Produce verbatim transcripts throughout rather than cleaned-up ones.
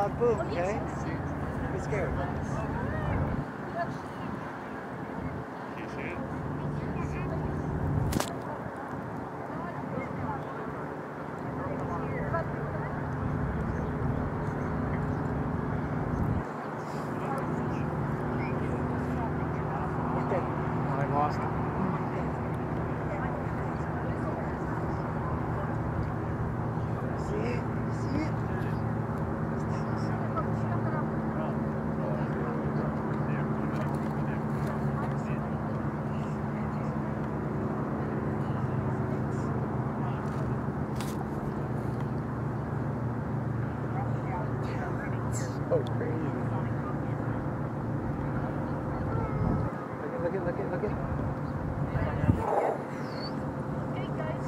loud boom, okay? Don't be scared. I lost it. See it? See it? So crazy. Look at, look at, look at. Hey guys.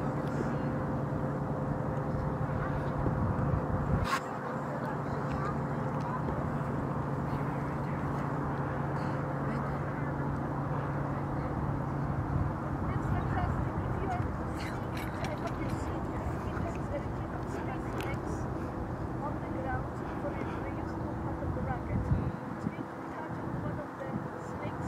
It's fantastic. If you are I hope you see it has SpaceX on the ground for the reusable part of the rocket. It's going to touch on one of the snakes.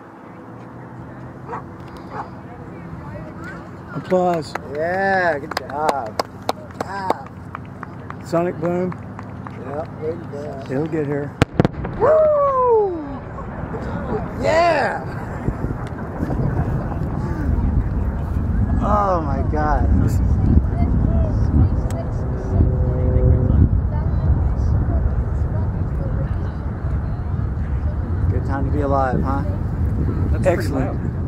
Applause. Yeah, good job. Good job. Sonic boom. Yep, good job. It'll get here. Woo! Yeah! Oh my God. Good time to be alive, huh? That's Excellent.